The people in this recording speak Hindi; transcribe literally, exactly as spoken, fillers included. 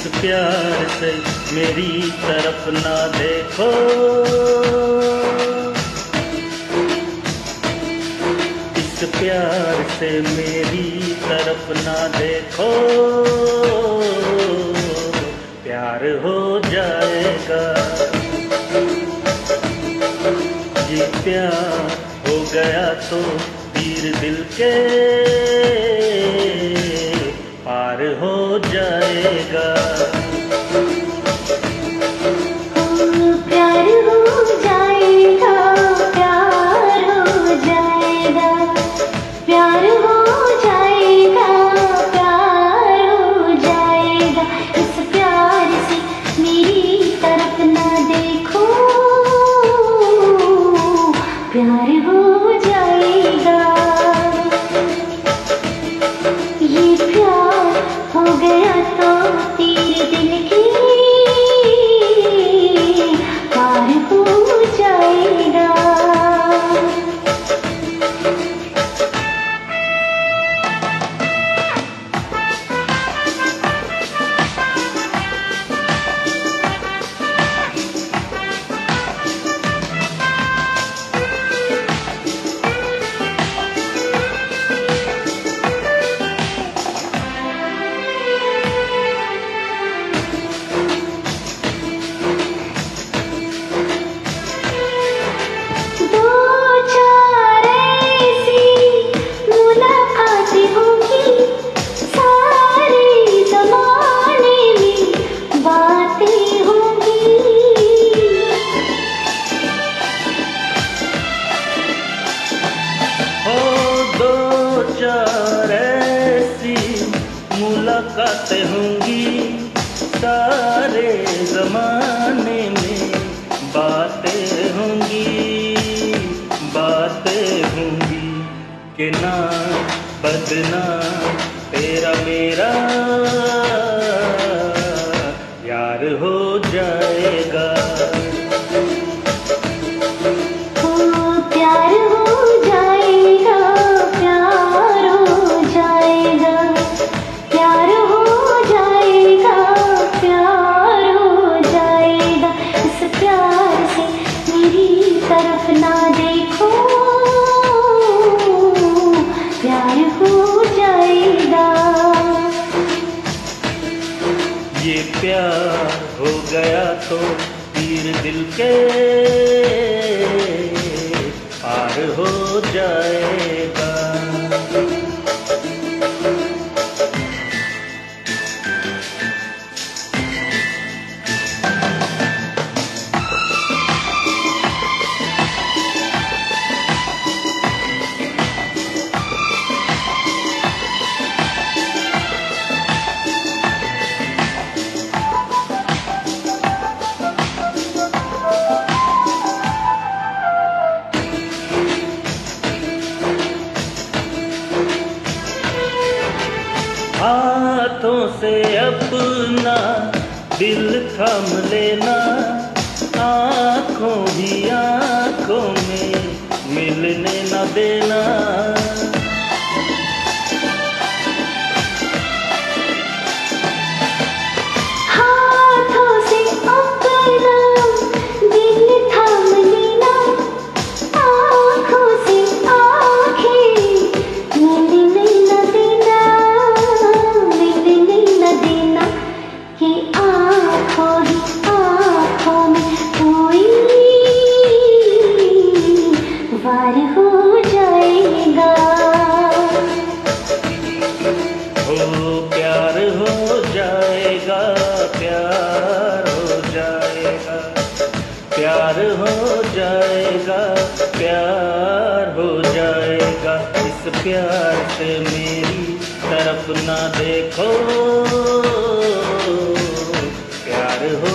प्यार से मेरी तरफ ना देखो, इस प्यार से मेरी तरफ ना देखो, प्यार हो जाएगा। ये प्यार हो गया तो तीर दिल के पार हो जाएगा। प्यार हो जाएगा, प्यार हो जाएगा, प्यार हो जाएगा, प्यार हो जाएगा। इस प्यार से मेरी तरफ ना देखो, प्यार हो जाएगा। ये प्यार हो गया तो तीर दिल के पार हो जाएगा। चार ऐसी मुलाकातें होंगी, सारे ज़माने में बातें होंगी, बातें होंगी कि ना बदना तेरा मेरा यार हो जाएगा। तरफ ना देखो, प्यार हो जाएगा। ये प्यार हो गया तो तीर दिल के पार हो जाएगा। हाथों से अपना दिल थम लेना, आँखों भी आँखों में मिलने न देना। हाथों से अपना दिल थम लेना, आँखों से आँखें मिलने न देना, मिलने न देना। ये आँखों ही आँखों में कोई वार हो जाएगा। हो प्यार हो जाएगा, प्यार हो जाएगा, प्यार हो जाएगा, प्यार हो जाएगा। इस प्यार से मेरी तरफ ना देखो, प्यार हो